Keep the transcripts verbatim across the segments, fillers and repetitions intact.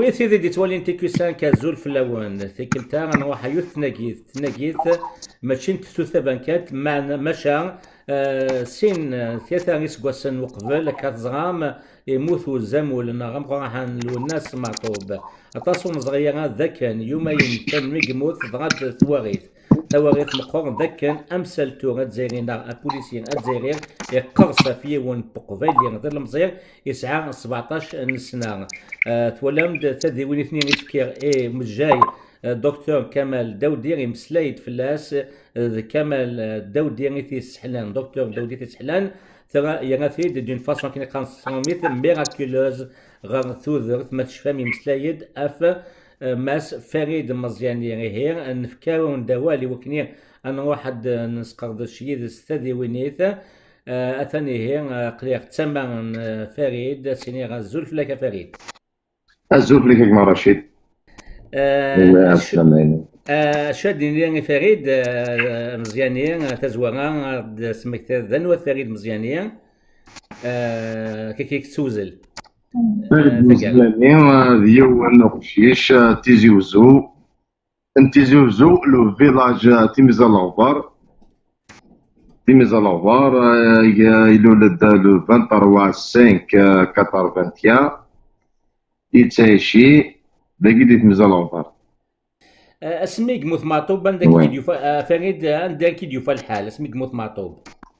وي سيدي دي تولي انت كيسان كازول في اللون تيكلتا غنروح يوث تناقيث تناقيث ماشي نتسوث بانكات معنا مشا آه سين ثلاثة يسقسن وقبل كتزغام يموت الزمول نغم راح الناس معطوب اتصون صغيرة ذكن يومين كان ميقموت ضغط ثواغيث ثواغيث مقور ذكن امسل تو غتزيرين بوليسيين اتزيرير يقرص فيه ون بقبل يغدر المزير يسعى سبعطاش سنة أه تولمد تدي وين اثنين يفكر ايه مجاي دكتور كمال داودي يمسلايد فلاس أه كمال داودي في سحلان دكتور داودي في سحلان ترى يغثي دون فاسون كي كانسوميت ميراكولوز غير ثوذر ما تشفامي مسلايد اف ماس فريد مزياني غير نفكروا ندوالي وكني انا واحد نسقرض الشيء استاذي وينيث اثني هي قليق تسمى فريد سيني غزول فلاك فريد الزول فلاك كما رشيد شادني لي فريد مزياني تزوغا سميت ذنوة فريد مزياني كيك سوزل فريد مزياني ديو نقشيش تيزي وزو انتيزي وزو لو فيلاج تيميزا لوفار تيميزا لوفار يولد لو ثلاثة وعشرين خمسة ثمانية وثمانين يتعيشي باقي دي تيميزا لوفار اسميك موت معطوب عندك كيديو فريد عندك كيديو الحال اسميك موت معطوب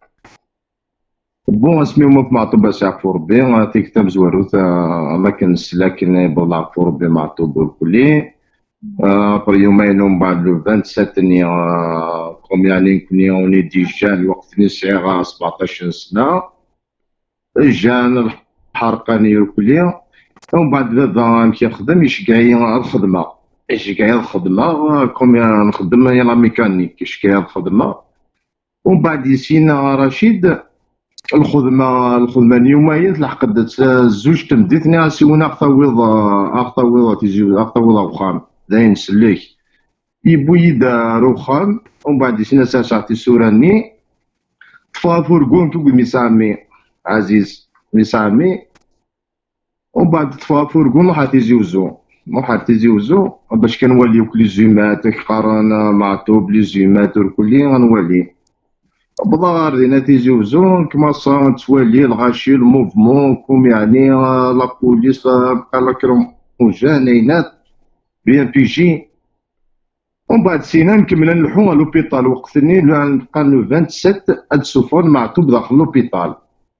بون اسمي موت معطوب باش يعرفو ربي تيكتب زواروت ما كنس لكن يبغى يعرفو ربي معطوب والكلي ابر يومين ومن بعد لو سبعة وعشرين كوم يعني كوني اوني ديجا الوقت نسعي سبعطاش سنة جان الحرقاني والكلي ومن بعد بابا كي يخدم يشقعي الخدمة يشقعي الخدمة كوم نخدم يلا ميكانيك يشقعي الخدمة ومن بعد يسينا رشيد الخدمة الخدمة اليومية تلحقت زوج تمديتني اسيونا اغطاويض اغطاويض تيجي اغطاويض وخام داين سليك يبويد روخام ومن بعد يسينا ساعتي سوراني طفا فرقون تقول ميسامي عزيز ميسامي ومن بعد طفا فرقون راح تيجي وزو راح تيجي وزو باش كنوليو كل زيمات قارن معطوب لي زيمات والكلي غنولي بضار دينا تيجي وزو كما صار توالي الغاشي الموفمون كوم يعني لا بوليس بقى لا كروموجانينات بي ام بي جي ومن بعد سينا نكمل نلحو لوبيطال وقتني نبقى لو سبعة وعشرين هاد سوفون معطوب داخل لوبيطال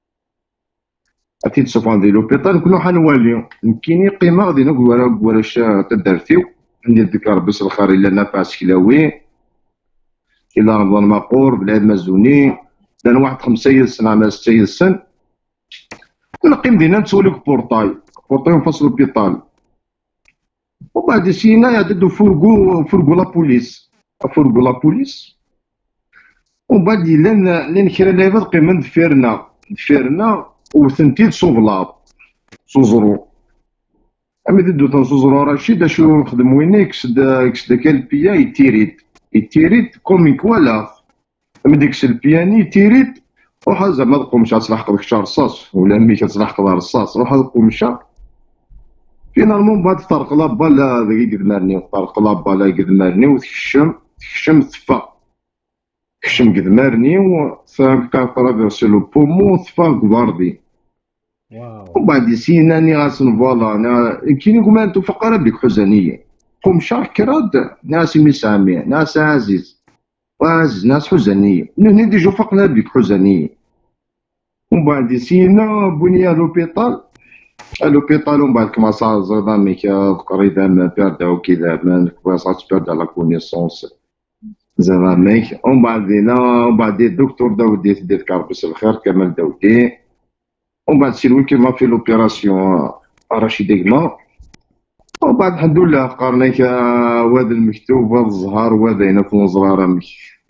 أكيد سوفون ديال لوبيطال كنا حنوليو يمكن قيمة غادي نقول واش تدرتيو عندي الذكر بس الخير إلا نفاس كلاوي إلا رمضان ماقور بلاد مازوني لان واحد خمسة يسن عام ستة يسن نقيم دينا نتسولك بورطاي بورطاي ونفصل لوبيطال وبعد سينا يعددو فرقو فرقو لا بوليس فرقو لا بوليس وبعد لان لان كرا لعبة قيمة دفيرنا دفيرنا وثنتيد صوفلاط صوزرو أما دو تنصوزرو رشيد أشو نخدم ويني كسد كسد كالبيا يتيريد يتيريد كوميك ولا أما ديك البياني يتيريد روح زعما تقومش تلحق ديك الشهر رصاص ولا مي كتلحق دار رصاص روح تقومش فينالمون بعد طرق لابا لا ذاك قد مارني طرق لابا لا قد مارني وتكشم تكشم ثفا تكشم قد مارني وثا ترافيرسي لو بومون ثفا كباردي وبعد سيناني غاسن فوالا انا كي نقول انتو فقره بك حزنيه قوم شارك كراد ناس مسامي ناس عزيز وعزيز ناس حزنيه نهني ديجو فقنا بك حزنيه ومن بعد سينا بنيا لوبيطال لوبيطال ومن بعد كما صار زردامي تقريبا باردا وكذا ما كواسات باردا لا كونيسونس زراميك ومن بعدينا ومن بعد الدكتور داودي تدير كاربس الخير كمال داودي ومن بعد سي لوي كيما في لوبيراسيون رشيد إقما ومن بعد الحمد لله قارنيك وهذا المكتوب وهذا الزهر وهذا هنا في الزرارة مك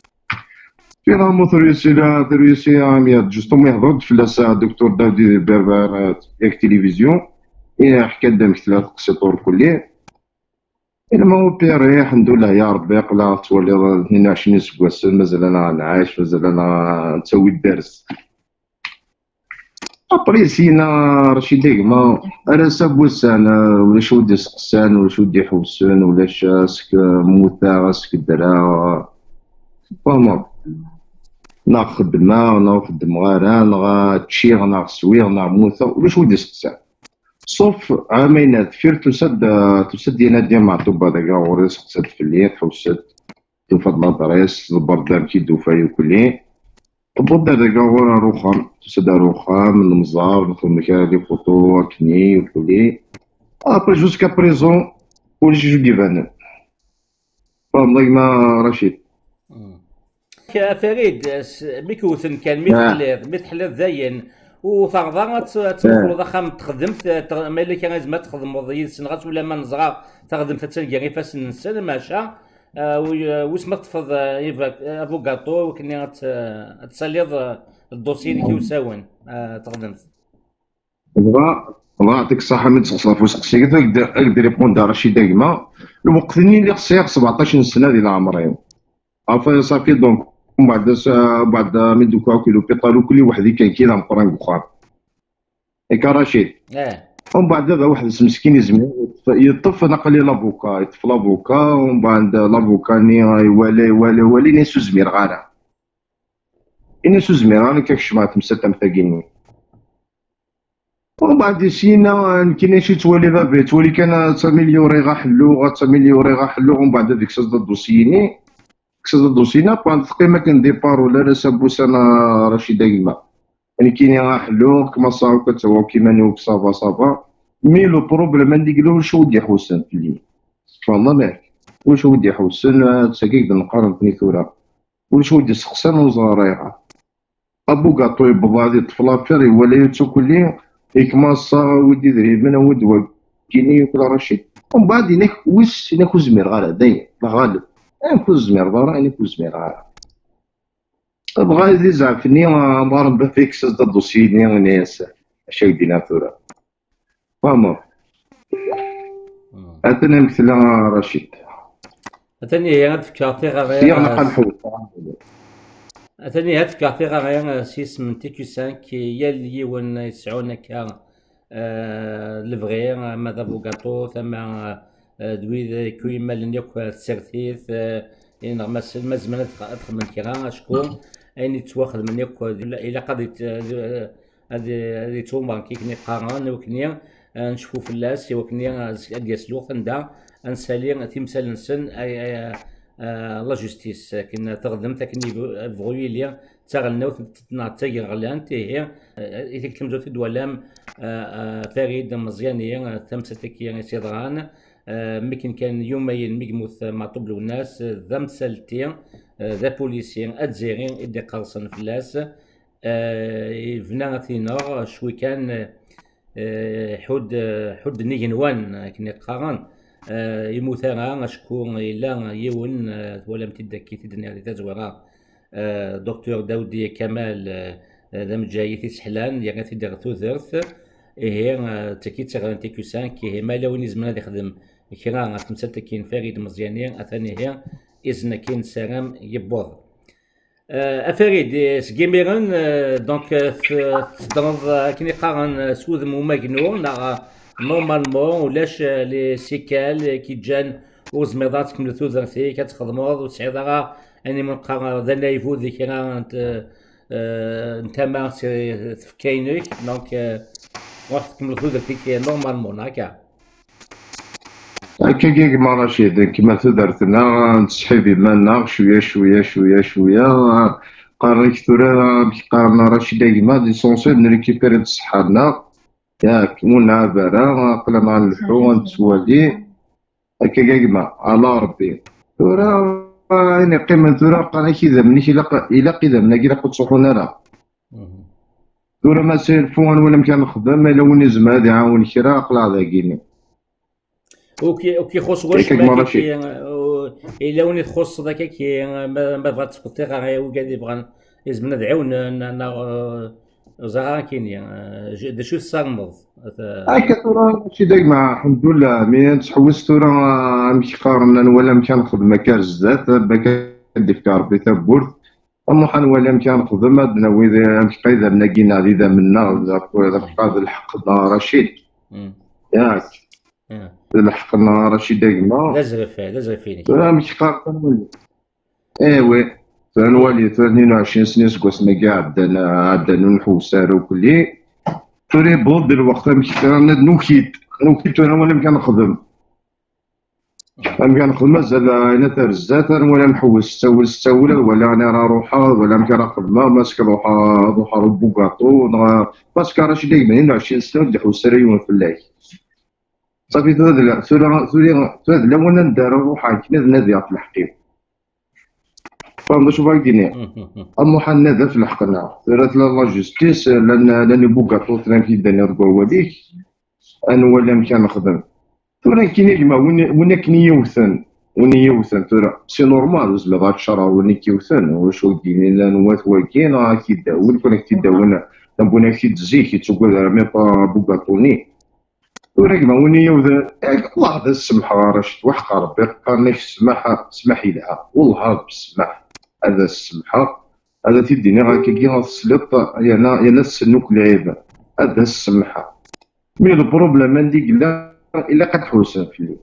فينالمون تريسي لا تريسي عاميات جوستوم يهضر فلاس الدكتور داودي بربر ياك تلفزيون حكى دامك ثلاث قسيطور كلي إنما هو بيري الحمد لله يا ربي قلا تولي اثنين وعشرين سكواس مازال أنا نعايش مازال أنا نسوي الدرس ابري سينا رشيد كما انا سابوسان ولا شو ودي سقسان ولا شو ودي حوسان ولا شاسك موتا سك درا فما نا خدمة نا خدم غارة نا تشيغ نا سويغ نا موتا ولا شو ودي سقسان صوف عامين دفير تسد تسد ينادي مع طوبا داكا وريس سقسات في الليل حوسات تفضل دريس البردان كي دوفاي وكلي تبدا داكا ورا روخام تسد روخام المزار نخدم لك لي فوتو كني وكلي ابري جوسكا بريزون كلشي جو كيفان فهمتك ما رشيد يا فريد ميكوثن كان ميتحليض ميتحليض زين وفرضا تدخلوا ضخم تخدمت ملي كان لازم تخدموا يسنغات ولا ما نزغا تخدم تلقى غير فاس نسال ماشا واسم تفض افوكاتو وكني تساليض الدوسي اللي كيوساون تخدمت بغا الله يعطيك الصحة من تصرف وسقسيك اقدر يبقون دار شي دايما الوقت اللي خصيك سبعطاش سنة ديال عمري عافاك صافي دونك ومن بعد بعد من دوكا كيلو بيطالو كل واحد كان كينا مقران بخار ياك رشيد اه ومن بعد دابا واحد مسكين يزمن يطف نقل لي لافوكا يطف لافوكا ومن بعد لافوكا ني يوالي يوالي يوالي نيسو زمير غانا نيسو زمير راني كاكش مع تمسات مثاقيني ومن بعد سينا كاين شي توالي بابا تولي كان تمليوري غا حلو غا تمليوري غا حلو ومن بعد هذيك ساز الدوسيني كساز الدوسينا بان تقريبا كان ديبار ولا لا سابوس انا رشيد كيما يعني كاين غا حلو كما صاو كتوا كيما نوك صافا صافا مي لو بروبليم عندي قالوا واش ودي حسن في الليل والله مالك واش ودي حسن تساكيك نقارن بني ثورة واش ودي سقسان وزرايعه ابو كاطوي بضادي طفلا فيري ولا يتو كلي إكماصا ودي ذريبنا ودوا كيني وكلا رشيد ومن بعد ينك ويس ينك زمير غالا دايما لا غالب ينك زمير دارا ينك زمير غالا بغا يدي زعفني مارن بفيكس دا دوسيني ناس اشاك دينا ثورة فاهمة أتنا مثل رشيد أتني هي غتفكرتي غير سير نقل حوت أتني هاد كافيغا غير سيس من تيكو سانك يا اللي ون يسعونا كا لفغي ماذا بوغاتو ثم دوي كوي مال نيوك تسرثيث إن ما زمان أدخل من كيران شكون أني تواخذ من نيوك إلا قضيت هذه هذه توما كيكني قارن وكنيا نشوفو في اللاس وكنيا أديسلو خندا أنسالي تمثال نسن لا جوستيس كنا تخدم تكني فغوي لي تغلنا تنعتي غلان تي هي اذا كلمتو في دوالام فريد مزياني تمسكي يعني سيدران ممكن كان يومين ميموت معطوب له الناس ذا مسالتي ذا بوليسيين ادزيرين ادي قرصن في اللاس فنا ثينار شوي كان حود حود نيجنوان كني قارن يموت انا شكون الا يون ولا متدكي تدني هذه تزوره دكتور داودي كمال ذا مجاي في سحلان يعني تدير ثوثرث هي تكي تغران تيكو سان كي هي مالا وين زمان يخدم كرا تمسات كاين فريد مزيانين اثاني هي اذن كاين سلام يبوظ افريد سكيميرن دونك تضرب كي قارن سوذ مماكنون نورمالمون ولاش لي سيكال كي جان وزميضات كمل ثوثرثي كتخدموض وتسعيد راه اني من قرا ذا لايفو ذيك راه نتما تفكاينك دونك واحد كمل ثوثرثي نورمالمون هكا هكا كيما رشيد كيما تدرتنا نسحب مالنا شويه شويه شويه شويه قارن كثر قارن رشيد كيما ديسونسي نريكيبيري صحابنا ياك مونا برا قبل ما نلحو نتوالي هكا كيما على ربي ثورة يعني قيمة ثورة قانا كذا منيش إلا قيدا منا كي قد صحونا راه ثورة ما سيلفون ولا مكان نخدم إلا وين نزم هادي عاون كرا قلع ذاكيني اوكي اوكي خص واش كي إلا وين تخص ذاك كي ما بغات تسقطي غير وكادي بغا لازمنا نعاون زهران كاين دا شو الصامد هكا ثورة ماشي دايما الحمد لله مي تحوس ثورة مش قارنا ولا مكان نخدم مكان زاد باكا ندير في ربي تبورت أما حنولي أمكان نخدم هاد نوي أمكي إذا مناقينا إذا منا إذا بقى الحق رشيد ياك الحق رشيد كما لا زرف لا زرفيني لا مش قارب تنولي ايوي تنولي اثنين وعشرين سنة سكوسنا كاع عدنا عدنا نحوسار وكلي توري بود الوقت مش رانا نوكيد نوكيد انا ولا كان نخدم انا كنخدم مازال انا ترزات انا ولا نحوس تسول تسول ولا انا راه روحا ولا مكان خدمه ماسك روحا روحا ربو كاطو باسكو راه شي دايما اثنين وعشرين سنة نحوس ريون في الله صافي تهدلا تهدلا تهدلا وانا ندار روحا كنا نادي في الحقيقة فهمت شو باغي ديني اما حنا هذا في الحقنا راه لا جوستيس لان لان بوكاطو ترانكيل داني ربا وليك انا ولا مكان نخدم ترى كاين كيما وين كاين يوثن وين يوثن ترى سي نورمال زعما هاد الشرع وين كيوثن واش وديني لا نوات واكين راه كيداول كون كيداول نبونا كيتزي كيتسوق راه مي با بوكاطوني ترى كيما وين يوثن الله هذا السمح راه شت وحق ربي قالني في السماح اسمحي لها والله بالسماح هذا السمحة هذا تيديني غا كي غتسلط يانا يانا السنوك العيبة هذا السمحة مي البروبليم عندي لا إلا قد حوسنا في الليل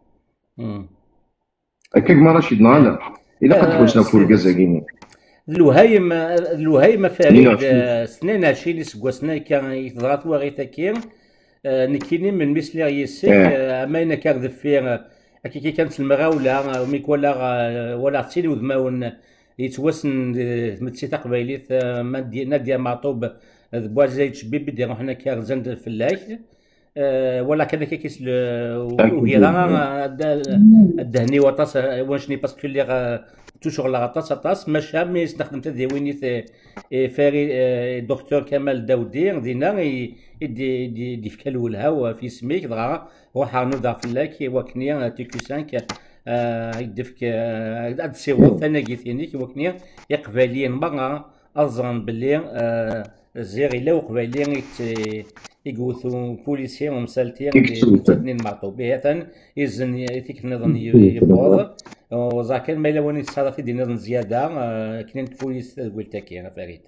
هكاك ما راشد لا إلا قد حوسنا في الكازاكيني الوهايم الوهايم فريد سنين عشرين سكواسنا كان يتضغط واغيتا كين نكيني من مثل يسيك أما كان ذفير كي كانت المغاولة وميك ولا ولا تسيلي وذماون يتوسن متسي تقبايليت نادية معطوب بوازايت شبيب بدي نروح هنا كارزند الفلاح ولا كذا كيس وهي الدهني وطاس وانشني باسكو اللي توشغ لا طاس طاس ماشي مي استخدمت ديويني فاري دكتور كمال داودي دينا يدي دي دي فكالولها في سميك دغا روح نوضع فلاك وكني تيكو خمسة يدفك هاد السيغو ثاني كيثينيك وكني يقبالين ما أظن باللي زير إلا وقبالين يقوثو بوليسيين ومسالتين تتنين معطوب بهذا يزن يثيك نظن يبوظ وزاكن ما إلا واني تصادف في نظن زيادة كنين بوليس تقول تاكي فريد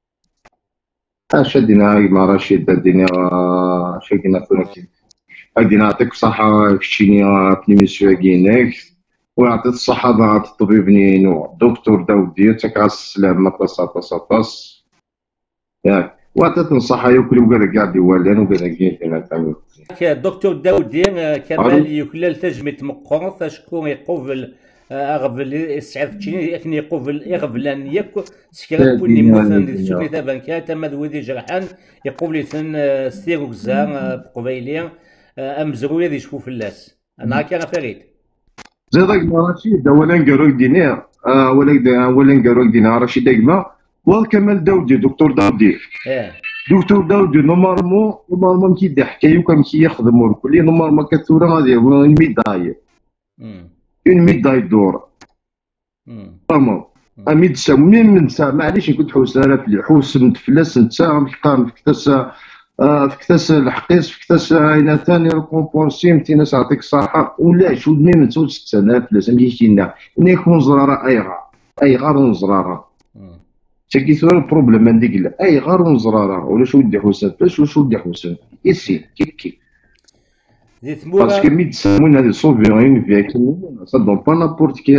شدينا ما رشيد دينا شدينا فلوكي غادي نعطيك الصحة كشيني بنيميسيو كيناك ونعطيك الصحة بعد الطبيب نينو دكتور داودي تاك على السلامة طاس طاس طاس ياك وعطيت الصحة ياكل وكذا كاع ديوالان وكذا كاين دكتور داودي كمال يكلل تجمية مقرط شكون يقوفل اغفل السعر تشيني اكني يقوفل يغفلان ياك سكرا بوني مثلا شوفني تابان كات اما ذوي جرحان يقوفل ثن ستيرو كزا بقبيلي امزرويه ذي شوف اللاس انا هكا فريد زيدك ما رشيد اولا قالوا دينار اولا اولا قالوا دينار رشيد ديما والكمال داودي دكتور داودي اه دكتور داودي نورمالمون نورمالمون كيدير حكايه وكان كيخدم والكل نورمالمون كثوره غادي اون ميداي اون ميداي دور نورمال اميد سمين من ساعه معليش كنت حوس انا في حوس متفلس نتا كان في كتاس في كتاس الحقيس في كتاس عينا ثاني الكومبونسي متي ناس يعطيك الصحه ولا شو دني من تسول ست آلاف فلوس مشينا يكون زراره اي غار اي غار ونزراره تاكي ثور البروبليم عندك اي غار ونزراره ولا شو ودي حوسان فاش ولا شو ودي حوسان يسي كيف كيف باسكو مي تسمون هذه سوفيون فيكل سا دون با نابورت كي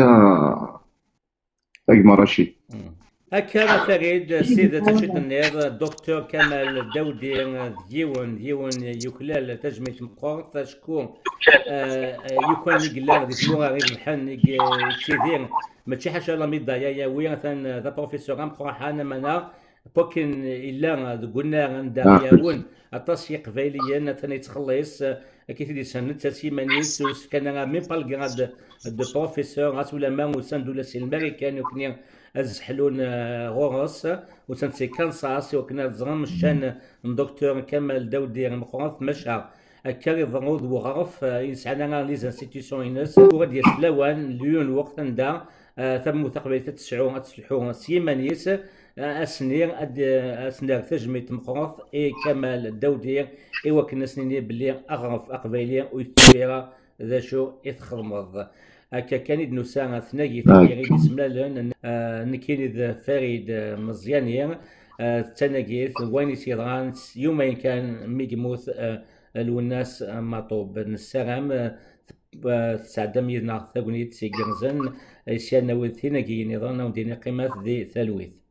تاك رشيد هكا فريد سيدة تشد النير الدكتور كمال داودي ديون ديون يكلال تجميع مقرط شكون يكون يقلال دي سموها غير الحن كثير ماشي حاجة لا ميدايا يا وين مثلا ذا بروفيسور ام قراحانا منا بوكن الا قلنا عندها ياون التصفيق قبيليا مثلا يتخلص كيف يدير سنة تسيمانيس كان ميم با الكراد دو بروفيسور غاس ولا ما وسان دولا سي الامريكان وكنا ازحلون غورس وسان سي كانساس وكنا زغم الشان دكتور كمال داودي مقرط مشى كاري ضغوض وغرف يسعنا لي زانستيتيسيون ينس وغادي يسلاوان ليون وقت دا ثم تقبيل تسعون تسلحون سيمانيس اسنير اسنير تجمية مقرط اي كمال داودي اي وكنا سنيني بلي اغرف اقبيلي ويتسويرا ذا شو يتخرمض هكا كان يد نسا ثناقي هكا. في غير سملالن نكيني ذا فريد مزيانية تناقيت وين يصيران يومين كان ميقموت الوناس مطوب السلام تسعدم يدنا ثاقونيت سيقرزن سيانا وثينا كي نظام ودينا قيمات ذي ثلويث